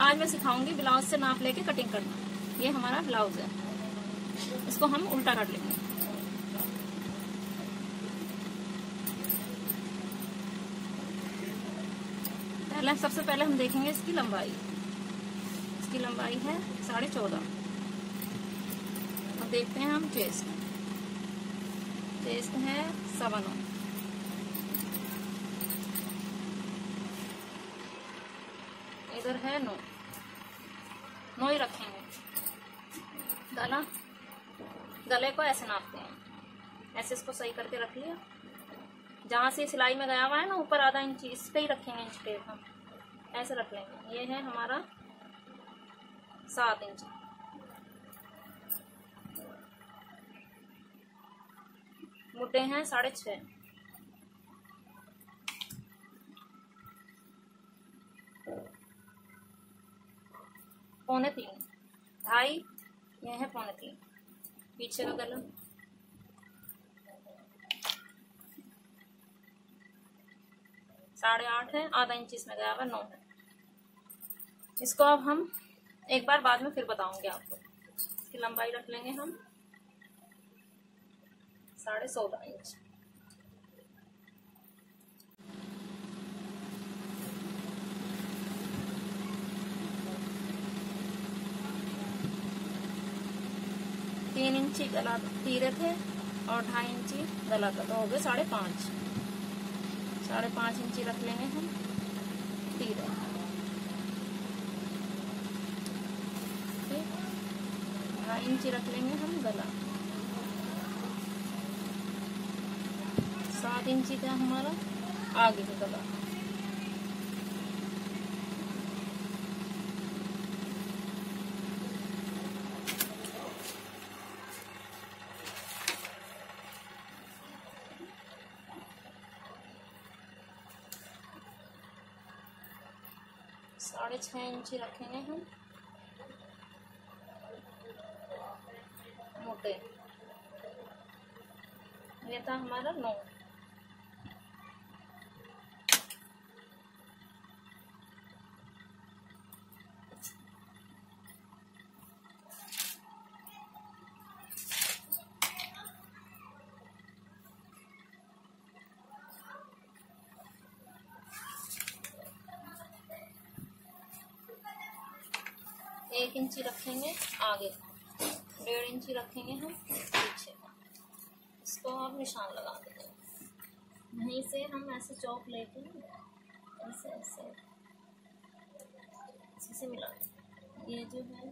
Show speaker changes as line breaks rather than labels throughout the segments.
आज मैं सिखाऊंगी ब्लाउज से नाप लेके कटिंग करना। ये हमारा ब्लाउज है, इसको हम उल्टा काट लेंगे। सबसे पहले हम देखेंगे इसकी लंबाई। इसकी लंबाई है 14.5। अब देखते हैं हम चेस्ट। चेस्ट है 9.25। इधर है 9 ही रखेंगे। गले को ऐसे नापते हैं, ऐसे इसको सही करके रख लिया। जहां से सिलाई में गया हुआ है ना, ऊपर आधा इंच, इस पे ही रखेंगे इंच टेप हम, ऐसे रख लेंगे। ये है हमारा 7 इंच। मुड्डे हैं 6.5। पौने 3, 2.5। ये है पौने 3। पीछे का गला 8.5 है, आधा इंच इसमें गया हुआ 9 है। इसको अब हम एक बार बाद में फिर बताऊंगे आपको। इसकी लंबाई रख लेंगे हम 14.5 इंच। तीन इंची गला तीरे थे और 2.5 इंची गला था, तो हो गए 5.5। 5.5 इंची रख लेंगे हम तीरे। 2.5 इंची रख लेंगे हम गला। 7 इंची का हमारा आगे का गला। साढ़े 6 इंची रखेंगे हम मोटे। ये था हमारा 9। एक इंची रखेंगे आगे, 1.5 इंची रखेंगे हम पीछे। इसको आप निशान लगा देंगे। यहीं से हम ऐसे चौक लेके ऐसे ऐसे ऐसे मिला देंगे। ये जो है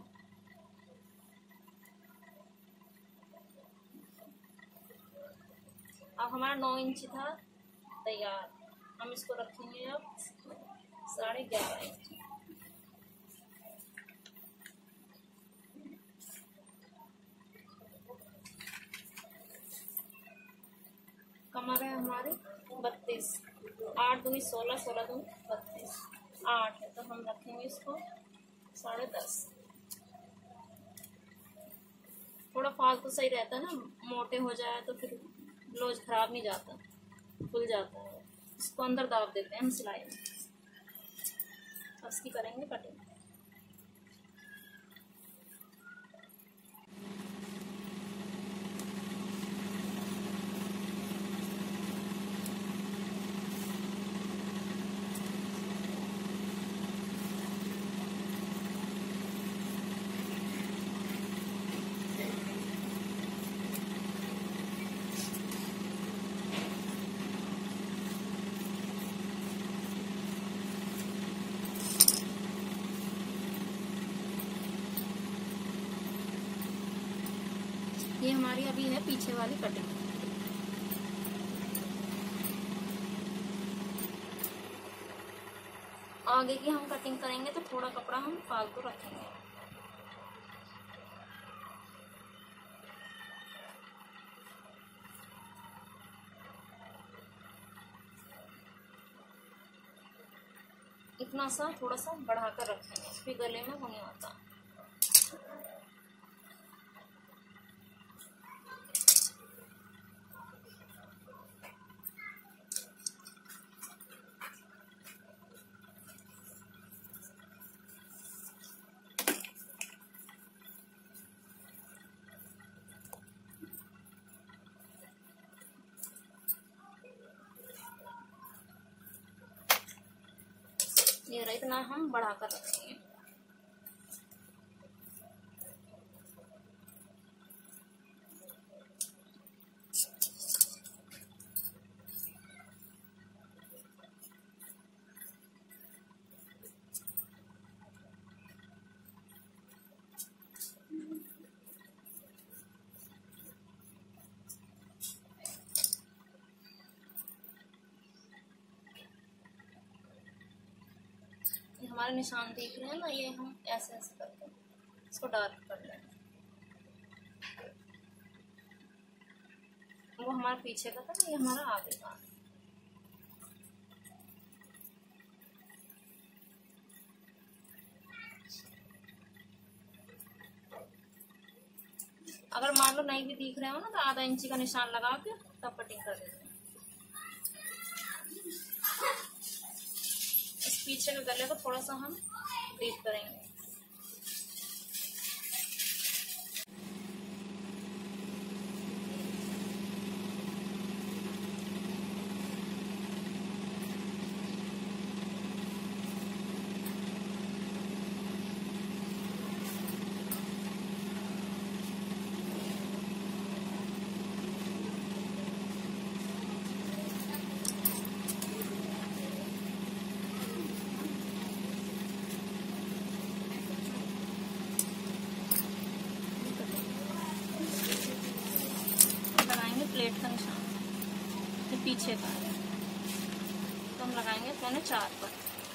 अब हमारा 9 इंची था तैयार। हम इसको रखेंगे अब 11.5 इंच। कमर है हमारी 32। 8 दूनी 16, 16 दूनी 32, 8 है, तो हम रखेंगे इसको 10.5। थोड़ा फालतू सही रहता है ना, मोटे हो जाए तो फिर ब्लाउज खराब नहीं जाता, खुल जाता है। इसको अंदर दाब देते हैं हम सिलाई में। इसकी करेंगे कटिंग। ये हमारी अभी है पीछे वाली कटिंग। आगे की हम कटिंग करेंगे तो थोड़ा कपड़ा हम फालतू रखेंगे। इतना सा थोड़ा सा बढ़ाकर रखेंगे, फिर गले में वो नहीं आता। ये रहा, इतना हम बढ़ा कर रखेंगे। हमारे निशान दिख रहे हैं ना, ये हम ऐसे ऐसे करके इसको डार्क कर लेंगे। वो हमारा पीछे का था ना, ये हमारा आगे का। अगर मान लो नहीं भी दिख रहे हो ना, तो आधा इंची का निशान लगा के तब कटिंग कर देते हैं। इस पीछे के गले को थोड़ा सा हम डीप करेंगे। प्लेट का निशान ये पीछे का है, तो हम लगाएंगे 4.25 पर।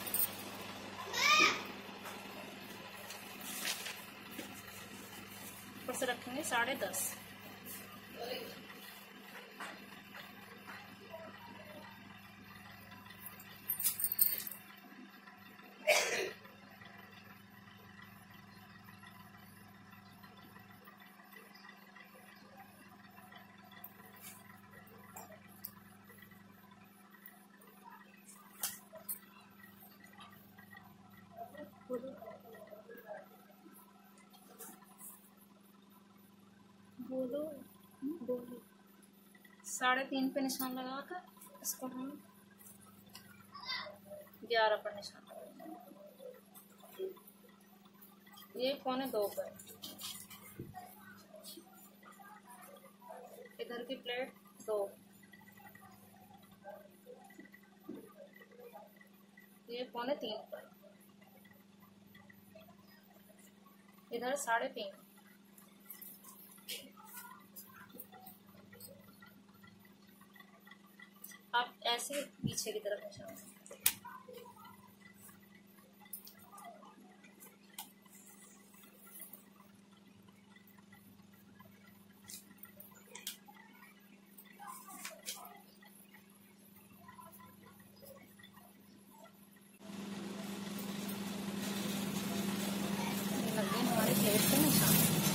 ऊपर से रखेंगे 10.5। बोलो 3.5 पे निशान लगाकर इसको हम 11 पर निशान लगाएंगे। ये 1.25 पर। इधर की प्लेट 2, ये 3.25 पर। इधर 3.5। आप ऐसे पीछे की तरफ निशान हमारे प्लेट पे निशान।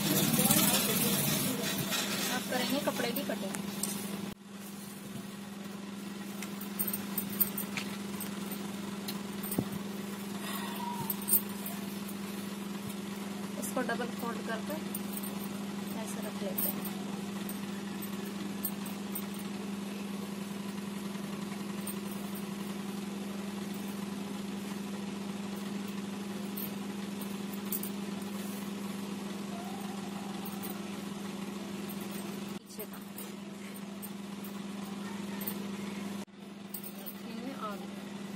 आप करेंगे कपड़े की कटिंग। इसको डबल फोल्ड करके ऐसे रख लेते हैं। पीछे का आगे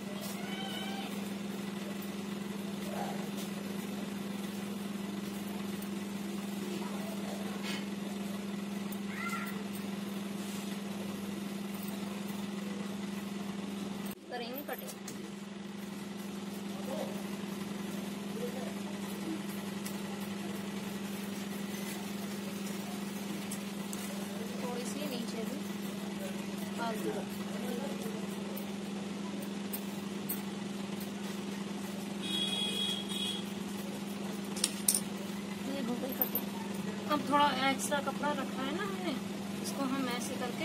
करेंगे कटिंग। थोड़ी सी नीचे भी आगे ये हो गई कटिंग। अब थोड़ा एक्स्ट्रा कपड़ा रखा है ना हमने, इसको हम ऐसे करके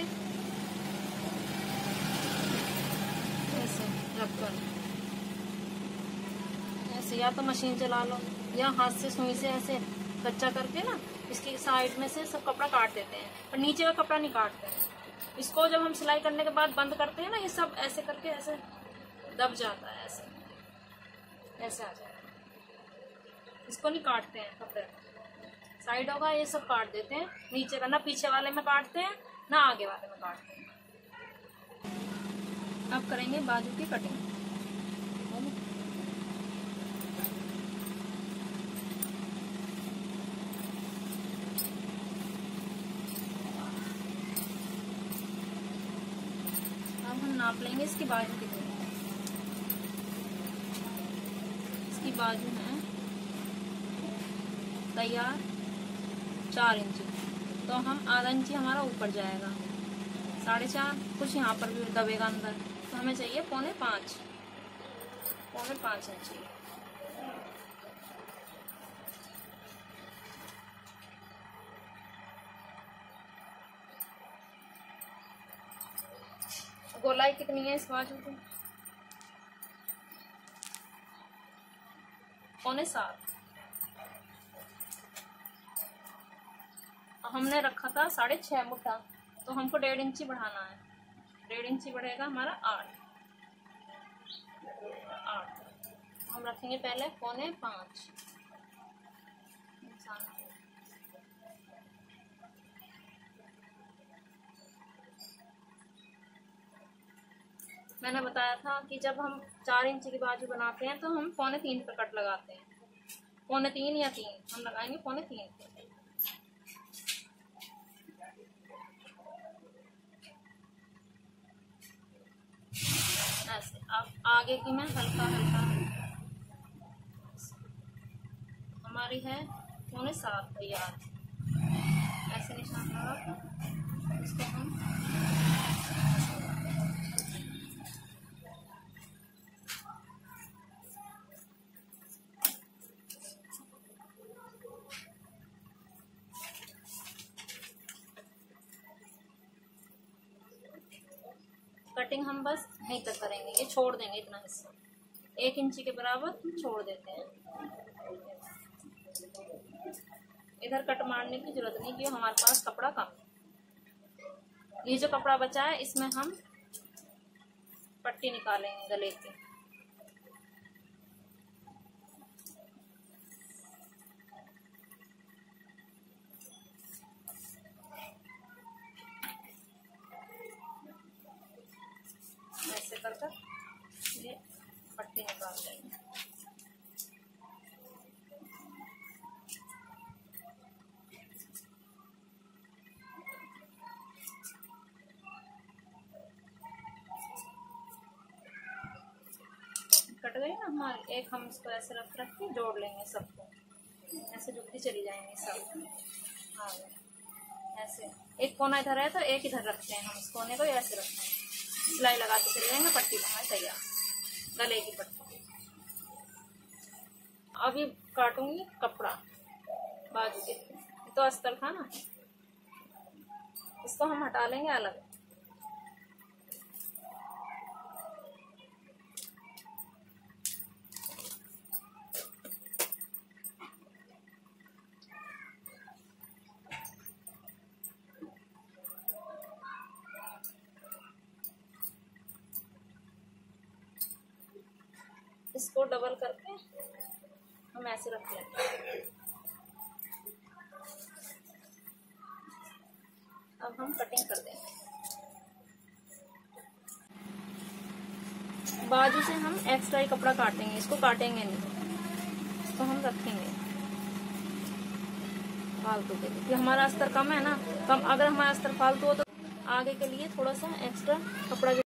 ऐसे रखकर ऐसे या तो मशीन चला लो या हाथ से सुई से ऐसे कच्चा करके ना इसकी साइड में से सब कपड़ा काट देते हैं, पर नीचे का कपड़ा नहीं काटते हैं। इसको जब हम सिलाई करने के बाद बंद करते हैं ना, ये सब ऐसे करके ऐसे दब जाता है ऐसे। ऐसे आ जाएगा। इसको नहीं काटते हैं कपड़े, साइड होगा ये सब काट देते हैं। नीचे का ना पीछे वाले में काटते हैं ना आगे वाले में काटते हैं। अब करेंगे बाजू की कटिंग। अब हम नाप लेंगे इसकी बाजू कितनी है। इसकी बाजू है तैयार 4 इंची, तो हम आधा इंची हमारा ऊपर जाएगा, 4.5 कुछ यहाँ पर भी दबेगा अंदर, तो हमें चाहिए 4.5 इंची। गोलाई कितनी है इस बाजू की? 6.25। हमने रखा था 6.5 मुट्ठा, तो हमको 1.5 इंची बढ़ाना है। 1.5 इंची बढ़ेगा हमारा 8। हम रखेंगे पहले 4.25। मैंने बताया था कि जब हम 4 इंच की बाजू बनाते हैं तो हम 3.25 पे कट लगाते हैं। 3.25 या 3 हम लगाएंगे 3.25 पे। ऐसे अब आगे की मैं हल्का हमारी है 7.25 तैयार। ऐसे निशान लगा इसको हम कटिंग हम बस यहीं तक करेंगे, ये छोड़ देंगे इतना हिस्सा, 1 इंची के बराबर छोड़ देते हैं। इधर कट मारने की जरूरत नहीं क्योंकि हमारे पास कपड़ा कम है। ये जो कपड़ा बचा है इसमें हम पट्टी निकालेंगे गले की। ऐसे कर ये पट्टी निकाल देंगे। कट गई ना हमारी एक, हम इसको ऐसे रख के जोड़ लेंगे सबको, ऐसे जुड़ती चली जाएंगी सब। हाँ ऐसे एक कोना इधर है तो एक इधर रखते हैं, हम इस कोने को ऐसे रखते हैं, सिलाई लगाते चले जाएंगे। पट्टी हमारी तैयार, गले की पट्टी। अभी काटूंगी कपड़ा बाजू के, तो अस्तर था ना, इसको हम हटा लेंगे अलग। इसको डबल करके हम ऐसे रख लेंगे। अब हम कटिंग कर देंगे। बाजू से हम एक्स्ट्रा ही कपड़ा काटेंगे, इसको काटेंगे नहीं, इसको हम रखेंगे फालतू के लिए, क्योंकि हमारा अस्तर कम है ना। कम अगर हमारा अस्तर फालतू हो तो आगे के लिए थोड़ा सा एक्स्ट्रा कपड़ा